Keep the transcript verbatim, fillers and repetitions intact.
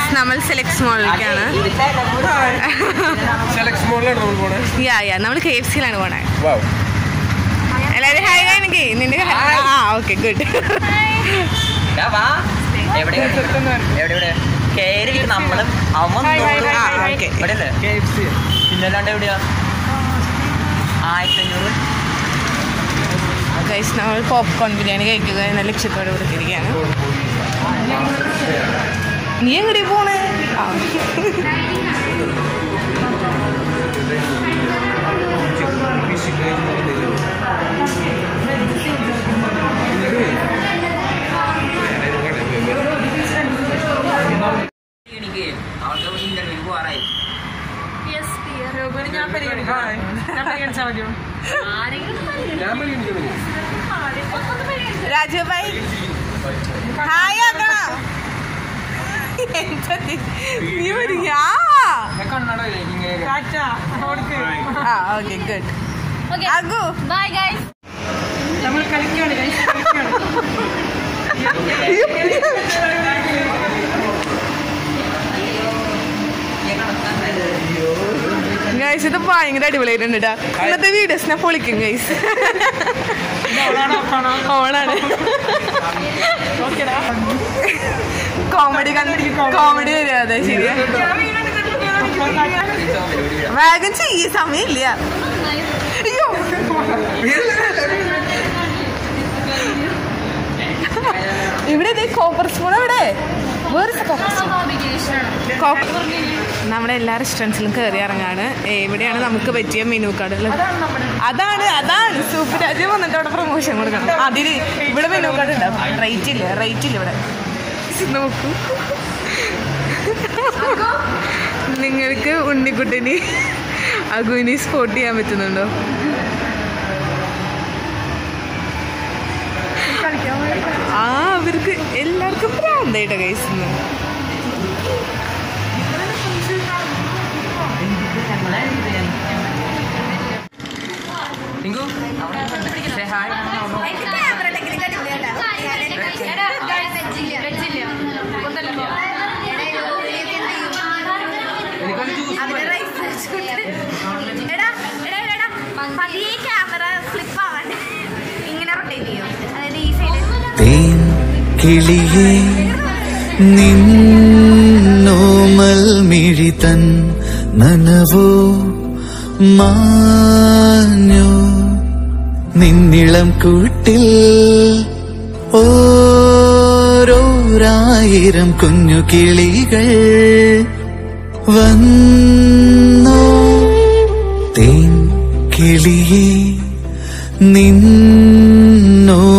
നമ്മൾ സെലക്ട് മോളിലേക്കാണ്. യാ യാ നമ്മൾ K F സിയിലാണ് പോണേ. എല്ലാവരും ഹായ് കാണിക്കേ. നിന്റെ ആ ഓക്കെ ഗുഡ്. പിന്നല്ലാണ്ട് എവിടെയാ ആയിരത്തി അഞ്ഞൂറ്. ഗൈസ് നമ്മൾ പോപ്കോൺ ബിരിയാണി കഴിക്കുക എന്ന ലക്ഷ്യത്തോടെ കൊടുത്തിരിക്കുകയാണ്. നീ എങ്ങടെ പോണേ? രാജു ഭായി ഹായ് ആക്കണം. നീ വരിക. Okay good. അഗു ബൈ ഗൈസ്. നമ്മൾ കളിക്കാണ് ഗൈസ്. ഇത് ഭയങ്കര അടിപൊളിയായിട്ടുണ്ട് കേട്ടോ. ഇന്നത്തെ വീഡിയോസിനെ പൊളിക്കും ഗൈസ്. ഓണാണ് കോമഡി കോമഡി വരിക. അതെ ശരിയാ. വേഗം ചെയ്യ സമയമില്ല. അയ്യോ ഇവിടെ കോപ്പർ സ്പൂൺ എവിടെ? വേറെ നമ്മുടെ എല്ലാ റെസ്റ്റോറൻറ്റ്സിലും കയറി ഇറങ്ങാണ്. എവിടെയാണ് നമുക്ക് പറ്റിയ മെനു കാർഡ് ഉള്ളത്? അതാണ് അതാണ് സൂപ്പർ രാജ്യം വന്നിട്ട് അവിടെ പ്രൊമോഷൻ കൊടുക്കണം. അതിന് ഇവിടെ മെനു കാർഡ് ഉണ്ടാവും. റേറ്റ് ഇല്ല റേറ്റ് ഇല്ല ഇവിടെ. നോക്കൂ നിങ്ങൾക്ക് ഉണ്ണിക്കുട്ടിന് അഗുവിനെ സ്പോട്ട് ചെയ്യാൻ പറ്റുന്നുണ്ടോ? ആ അവർക്ക് എല്ലാവർക്കും പ്രാന്തായിട്ടാ കഴിക്കുന്നു. തേൻ കിളിയേ നിന്നോമൽ മിഴിതൻ നനവോ മാഞ്ഞോ നിന്നിളം കൂട്ടിൽ ഓരോരായിരം കുഞ്ഞു കിളികൾ വന്നോ. തേൻ കിളിയേ നിന്നോ